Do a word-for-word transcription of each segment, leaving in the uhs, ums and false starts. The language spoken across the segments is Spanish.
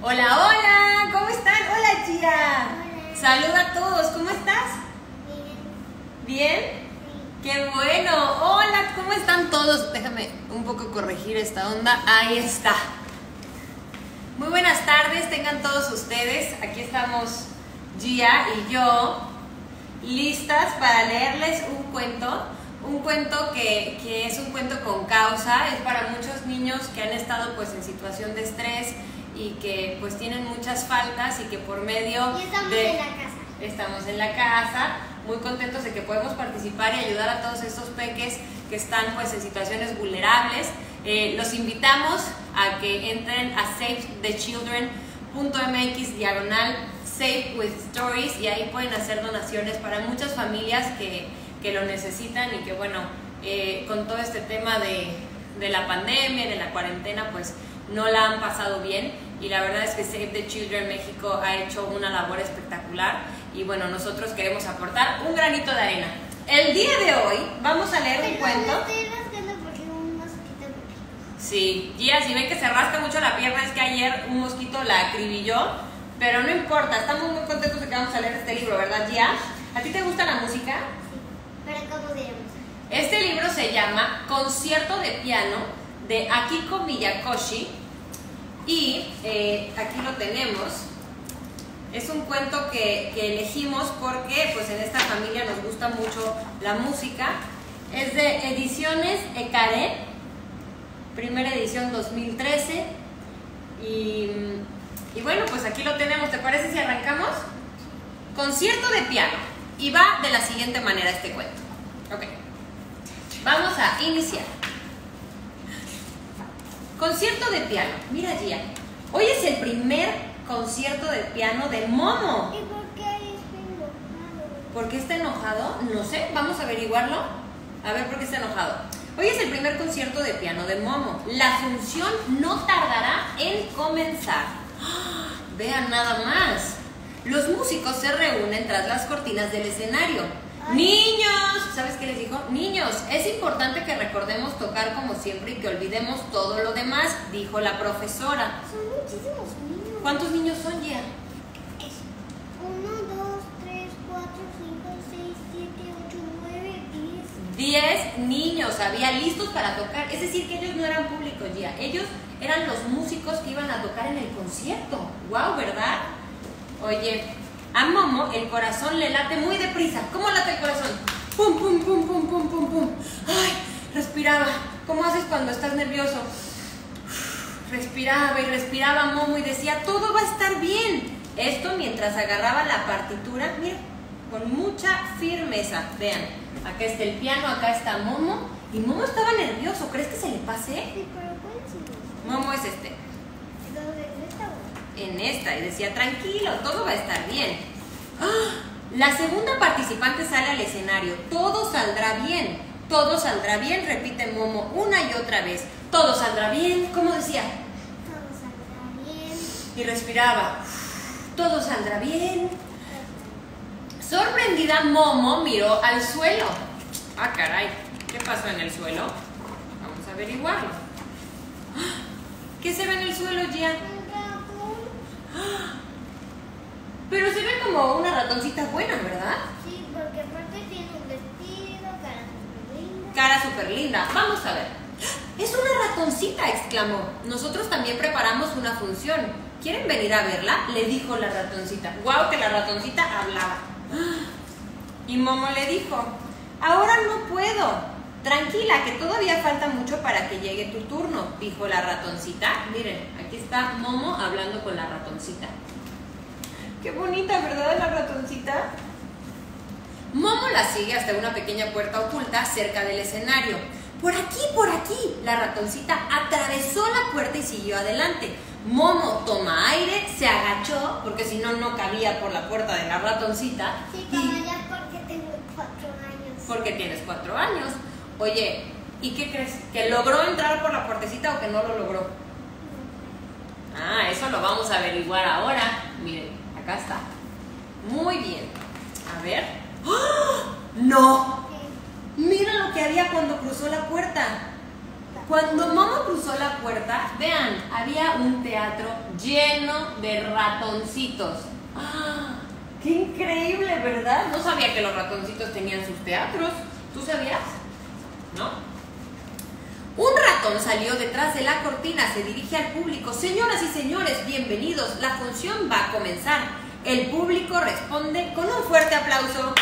Hola, hola, ¿cómo están? Hola, Gia. Hola. Saluda a todos, ¿cómo estás? Bien. ¿Bien? Sí. ¡Qué bueno! Hola, ¿cómo están todos? Déjame un poco corregir esta onda. Ahí está. Muy buenas tardes, tengan todos ustedes. Aquí estamos Gia y yo, listas para leerles un cuento. Un cuento que, que es un cuento con causa. Es para muchos niños que han estado pues en situación de estrés y que pues tienen muchas faltas y que por medio Y estamos de... en la casa. Estamos en la casa, muy contentos de que podemos participar y ayudar a todos estos peques que están pues en situaciones vulnerables. Eh, los invitamos a que entren a save the children punto m x diagonal Save with Stories y ahí pueden hacer donaciones para muchas familias que, que lo necesitan y que bueno, eh, con todo este tema de, de la pandemia, de la cuarentena, pues no la han pasado bien y la verdad es que Save the Children México ha hecho una labor espectacular y bueno, nosotros queremos aportar un granito de arena. El día de hoy vamos a leer un Pero cuento. me estoy rascando porque un mosquito me picó. Sí, Gia, si ven que se rasca mucho la pierna es que ayer un mosquito la acribilló, pero no importa, estamos muy contentos de que vamos a leer este libro, ¿verdad, Gia? ¿A ti te gusta la música? Sí. ¿Pero cómo se llama? Este libro se llama Concierto de Piano de Akiko Miyakoshi y eh, aquí lo tenemos. Es un cuento que, que elegimos porque pues en esta familia nos gusta mucho la música. Es de Ediciones Ecaré, primera edición dos mil trece y, y bueno, pues aquí lo tenemos. ¿Te parece si arrancamos? Concierto de piano y va de la siguiente manera este cuento. Ok, vamos a iniciar. Concierto de piano. Mira, Gia, hoy es el primer concierto de piano de Momo. ¿Y por qué está enojado? ¿Por qué está enojado? No sé, vamos a averiguarlo. A ver por qué está enojado. Hoy es el primer concierto de piano de Momo. La función no tardará en comenzar. ¡Ah! Vean nada más. Los músicos se reúnen tras las cortinas del escenario. Ay. Niños, ¿sabes qué les dijo? Niños, es importante que recordemos tocar como siempre y que olvidemos todo lo demás, dijo la profesora. Son muchísimos niños. ¿Cuántos niños son, Gia? Uno, dos, tres, cuatro, cinco, seis, siete, ocho, nueve, diez. Diez niños había listos para tocar. Es decir, que ellos no eran públicos, Gia. Ellos eran los músicos que iban a tocar en el concierto. ¡Wow! ¿Verdad? Oye, a Momo el corazón le late muy deprisa. ¿Cómo late el corazón? Pum, pum, pum, pum, pum, pum, pum. Ay, respiraba. ¿Cómo haces cuando estás nervioso? Respiraba y respiraba Momo y decía, todo va a estar bien. Esto mientras agarraba la partitura, mira, con mucha firmeza. Vean, acá está el piano, acá está Momo. Y Momo estaba nervioso. ¿Crees que se le pase? Sí, pero ¿cuál es el? Momo es este. Entonces, ¿esta o? En esta y decía, tranquilo, todo va a estar bien. ¡Ah! La segunda participante sale al escenario. Todo saldrá bien, todo saldrá bien, repite Momo una y otra vez. Todo saldrá bien, ¿cómo decía? Todo saldrá bien. Y respiraba. Todo saldrá bien. Sorprendida, Momo miró al suelo. Ah, caray, ¿qué pasó en el suelo? Vamos a averiguarlo. ¡Ah! ¿Qué se ve en el suelo, Gia? Un ratón. Pero se ve como una ratoncita buena, ¿verdad? Sí, porque aparte tiene un vestido, cara súper linda. Cara súper linda. Vamos a ver. ¡Es una ratoncita!, exclamó. Nosotros también preparamos una función. ¿Quieren venir a verla?, le dijo la ratoncita. ¡Guau, que la ratoncita hablaba! Y Momo le dijo, ahora no puedo. Tranquila, que todavía falta mucho para que llegue tu turno, dijo la ratoncita. Miren, aquí está Momo hablando con la ratoncita. Qué bonita, ¿verdad, la ratoncita? Momo la sigue hasta una pequeña puerta oculta cerca del escenario. Por aquí, por aquí. La ratoncita atravesó la puerta y siguió adelante. Momo toma aire, se agachó, porque si no, no cabía por la puerta de la ratoncita. Sí, y- como ya porque tengo cuatro años. Porque tienes cuatro años. Oye, ¿y qué crees? ¿Que logró entrar por la puertecita o que no lo logró? Ah, eso lo vamos a averiguar ahora. Miren, acá está. Muy bien. A ver. ¡Oh! ¡No! Ok. Mira lo que había cuando cruzó la puerta. Cuando Momo cruzó la puerta, vean, había un teatro lleno de ratoncitos. ¡Ah! ¡Qué increíble!, ¿verdad? No sabía que los ratoncitos tenían sus teatros. ¿Tú sabías? ¿No? Un ratón salió detrás de la cortina, se dirige al público. Señoras y señores, bienvenidos. La función va a comenzar. El público responde con un fuerte aplauso.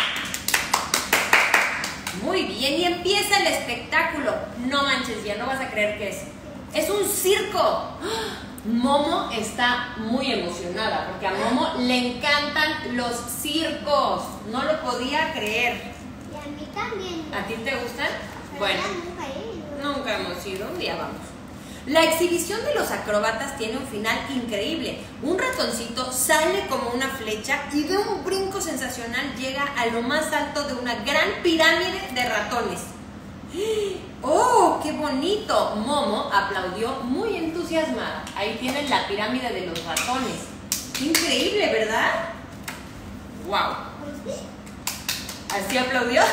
Muy bien, y empieza el espectáculo. No manches, ya no vas a creer qué es. Es un circo. Momo está muy emocionada porque a Momo le encantan los circos. No lo podía creer. Y a mí también. ¿A ti te gustan? Pero Bueno, ya nunca he ido. nunca hemos ido, un día vamos. La exhibición de los acróbatas tiene un final increíble. Un ratoncito sale como una flecha y de un brinco sensacional llega a lo más alto de una gran pirámide de ratones. ¡Oh, qué bonito! Momo aplaudió muy entusiasmada. Ahí tienen la pirámide de los ratones. ¡Qué increíble!, ¿verdad? ¡Wow! ¿Así aplaudió?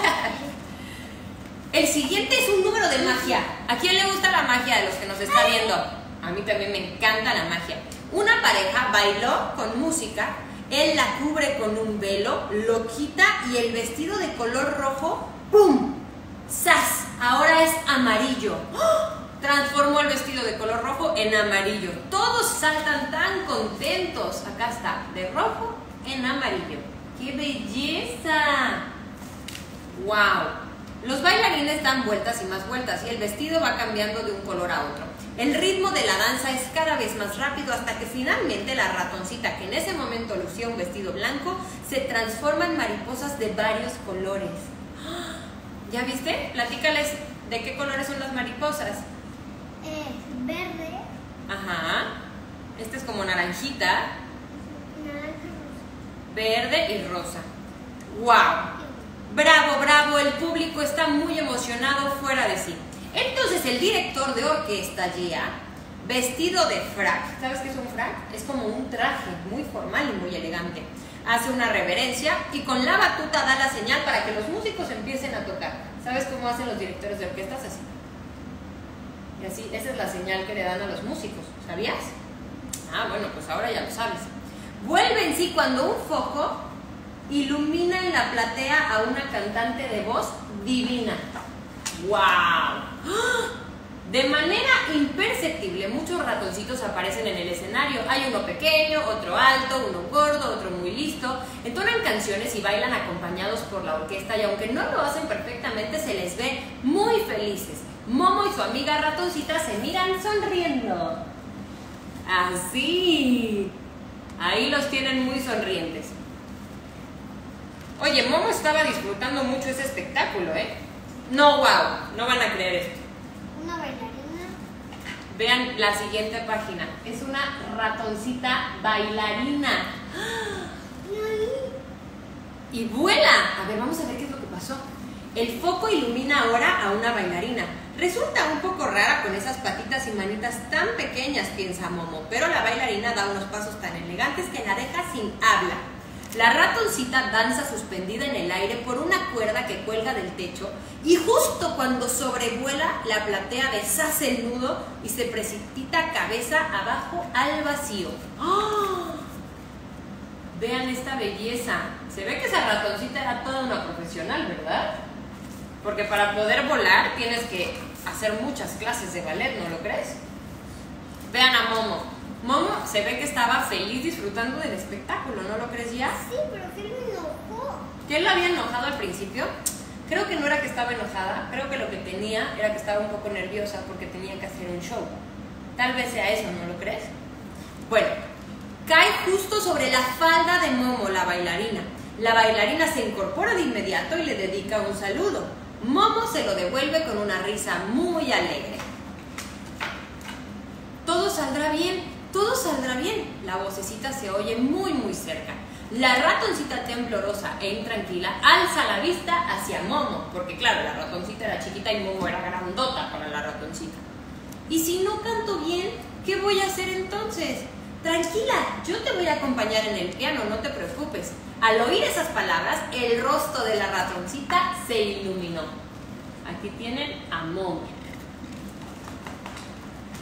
El siguiente es un número de magia. ¿A quién le gusta la magia de los que nos está viendo? A mí también me encanta la magia. Una pareja bailó con música, él la cubre con un velo, lo quita y el vestido de color rojo, ¡pum! ¡Zas! Ahora es amarillo. ¡Oh! Transformó el vestido de color rojo en amarillo. Todos saltan tan contentos. Acá está, de rojo en amarillo. ¡Qué belleza! ¡Wow! Los bailarines dan vueltas y más vueltas y el vestido va cambiando de un color a otro. El ritmo de la danza es cada vez más rápido hasta que finalmente la ratoncita, que en ese momento lucía un vestido blanco, se transforma en mariposas de varios colores. ¿Ya viste? Platícales de qué colores son las mariposas. Es verde. Ajá. Este es como naranjita, Naranja, rosa. verde y rosa. ¡Wow! Bravo, bravo, el público está muy emocionado, fuera de sí. Entonces el director de orquesta, Gia, vestido de frac, ¿sabes qué es un frac? Es como un traje muy formal y muy elegante. Hace una reverencia y con la batuta da la señal para que los músicos empiecen a tocar. ¿Sabes cómo hacen los directores de orquestas? Así. Y así, esa es la señal que le dan a los músicos, ¿sabías? Ah, bueno, pues ahora ya lo sabes. Vuelve en sí cuando un foco ilumina en la platea a una cantante de voz divina. ¡Wow! De manera imperceptible, muchos ratoncitos aparecen en el escenario. Hay uno pequeño, otro alto, uno gordo, otro muy listo. Entonan canciones y bailan acompañados por la orquesta y aunque no lo hacen perfectamente, se les ve muy felices. Momo y su amiga ratoncita se miran sonriendo. Así. Ahí los tienen muy sonrientes. Oye, Momo estaba disfrutando mucho ese espectáculo, ¿eh? No, wow, no van a creer esto. Una bailarina. Vean la siguiente página. Es una ratoncita bailarina. Y vuela. A ver, vamos a ver qué es lo que pasó. El foco ilumina ahora a una bailarina. Resulta un poco rara con esas patitas y manitas tan pequeñas, piensa Momo, pero la bailarina da unos pasos tan elegantes que la deja sin habla. La ratoncita danza suspendida en el aire por una cuerda que cuelga del techo y justo cuando sobrevuela la platea deshace el nudo y se precipita cabeza abajo al vacío. ¡Oh! Vean esta belleza. Se ve que esa ratoncita era toda una profesional, ¿verdad? Porque para poder volar tienes que hacer muchas clases de ballet, ¿no lo crees? Vean a Momo. Momo se ve que estaba feliz disfrutando del espectáculo, ¿no lo crees ya? Sí, pero que me enojó. ¿Que él la había enojado al principio? Creo que no era que estaba enojada, creo que lo que tenía era que estaba un poco nerviosa porque tenía que hacer un show. Tal vez sea eso, ¿no lo crees? Bueno, cae justo sobre la falda de Momo, la bailarina. La bailarina se incorpora de inmediato y le dedica un saludo. Momo se lo devuelve con una risa muy alegre. Todo saldrá bien. Todo saldrá bien. La vocecita se oye muy muy cerca. La ratoncita temblorosa e intranquila alza la vista hacia Momo, porque claro, la ratoncita era chiquita y Momo era grandota para la ratoncita. ¿Y si no canto bien, qué voy a hacer entonces? Tranquila, yo te voy a acompañar en el piano, no te preocupes. Al oír esas palabras, el rostro de la ratoncita se iluminó. Aquí tienen a Momo.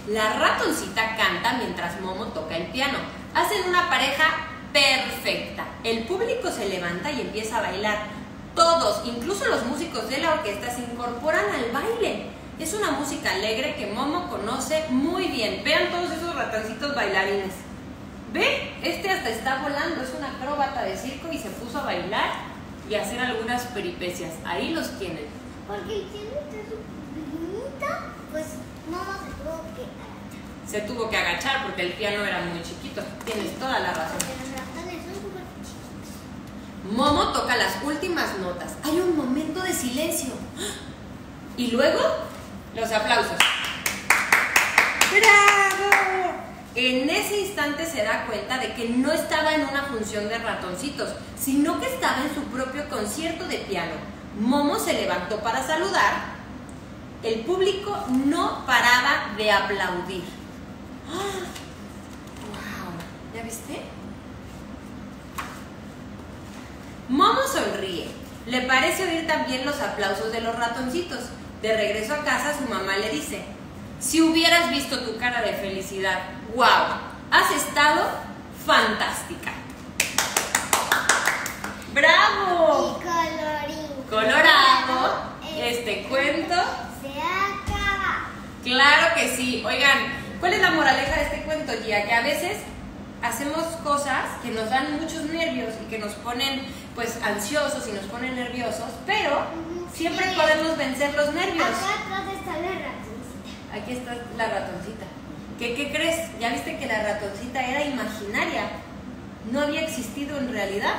La ratoncita canta mientras Momo toca el piano. Hacen una pareja perfecta. El público se levanta y empieza a bailar. Todos, incluso los músicos de la orquesta, se incorporan al baile. Es una música alegre que Momo conoce muy bien. Vean todos esos ratoncitos bailarines. ¿Ve? Este hasta está volando, es una acróbata de circo y se puso a bailar y a hacer algunas peripecias. Ahí los tienen. Porque el cielo está súper bonito, pues Momo se tuvo que agachar. Se tuvo que agachar porque el piano era muy chiquito. Tienes toda la razón. Porque los ratones son súper chiquitos. Momo toca las últimas notas. Hay un momento de silencio. Y luego, los aplausos. ¡Bravo! En ese instante se da cuenta de que no estaba en una función de ratoncitos, sino que estaba en su propio concierto de piano. Momo se levantó para saludar. El público no paraba de aplaudir. ¡Oh! ¡Wow! ¿Ya viste? Momo sonríe. Le parece oír también los aplausos de los ratoncitos. De regreso a casa, su mamá le dice: si hubieras visto tu cara de felicidad, ¡wow! Has estado fantástica. ¡Bravo! Y colorín Colorado, este cuento se acaba. Claro que sí. Oigan, ¿cuál es la moraleja de este cuento, Gia? Que a veces hacemos cosas que nos dan muchos nervios y que nos ponen pues ansiosos y nos ponen nerviosos, pero Ujú, siempre sí. podemos vencer los nervios. Acá atrás está la ratoncita. Aquí está la ratoncita. ¿Qué, ¿Qué crees? ¿Ya viste que la ratoncita era imaginaria? No había existido en realidad.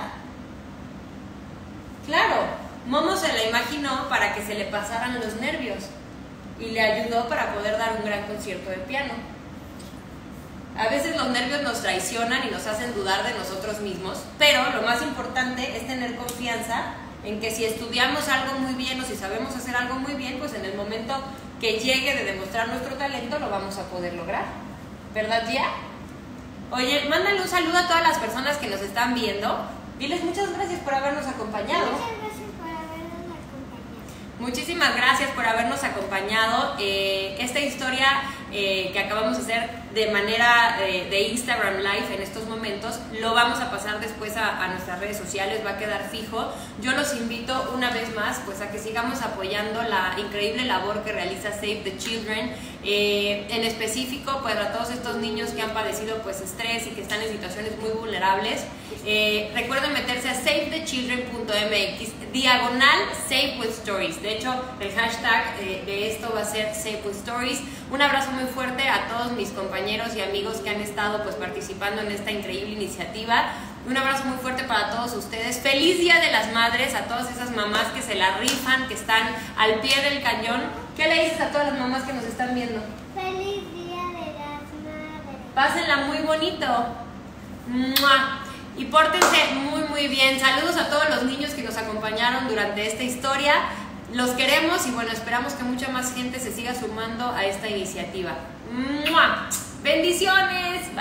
Claro, Momo se la imaginó para que se le pasaran los nervios y le ayudó para poder dar un gran concierto de piano. A veces los nervios nos traicionan y nos hacen dudar de nosotros mismos, pero lo más importante es tener confianza en que si estudiamos algo muy bien o si sabemos hacer algo muy bien, pues en el momento que llegue de demostrar nuestro talento lo vamos a poder lograr. ¿Verdad, Gia? Oye, mándale un saludo a todas las personas que nos están viendo. Diles muchas gracias por habernos acompañado. Muchas gracias por habernos acompañado. Muchísimas gracias por habernos acompañado. Eh, esta historia eh, que acabamos de hacer de manera eh, de Instagram Live en estos momentos, lo vamos a pasar después a, a nuestras redes sociales, va a quedar fijo. Yo los invito una vez más pues a que sigamos apoyando la increíble labor que realiza Save the Children, eh, en específico pues a todos estos niños que han padecido pues estrés y que están en situaciones muy vulnerables. Eh, recuerden meterse a save the children punto m x, diagonal Save with Stories. De hecho, el hashtag eh, de esto va a ser Save with Stories. Un abrazo muy fuerte a todos mis compañeros y amigos que han estado pues participando en esta increíble iniciativa. Un abrazo muy fuerte para todos ustedes. Feliz Día de las Madres a todas esas mamás que se la rifan, que están al pie del cañón. ¿Qué le dices a todas las mamás que nos están viendo? Feliz Día de las Madres. Pásenla muy bonito. ¡Mua! Y pórtense muy muy bien. Saludos a todos los niños que nos acompañaron durante esta historia. Los queremos y bueno, esperamos que mucha más gente se siga sumando a esta iniciativa. ¡Mua! ¡Bendiciones!